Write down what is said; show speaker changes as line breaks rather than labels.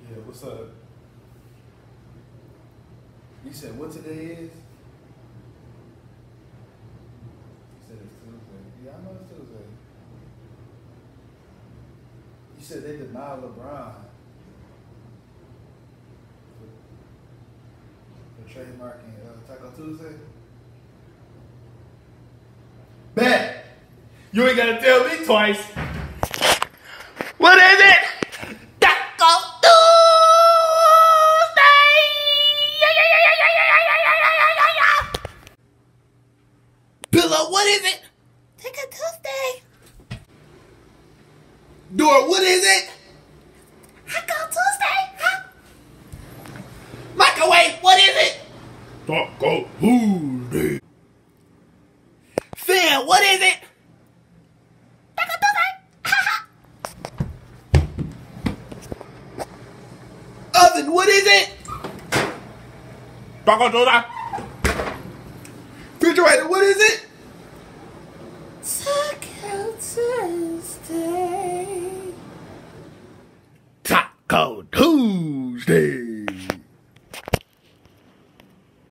Yeah, what's up? You said what today is? You said it's Tuesday. Yeah, I know it's Tuesday. You said they denied LeBron for trademarking Taco Tuesday? Bet! You ain't gotta tell me twice. What is it? Taco Tuesday! Pillow, what is it?
Taco Tuesday.
Door, what is it?
Taco Tuesday. Huh?
Microwave, what is it?
Taco Tuesday.
Fan, what is it?
Taco Tuesday.
Oven, what is it?
Taco Tuesday.
Refrigerator, what is it?
Taco Tuesday.
Taco Tuesday.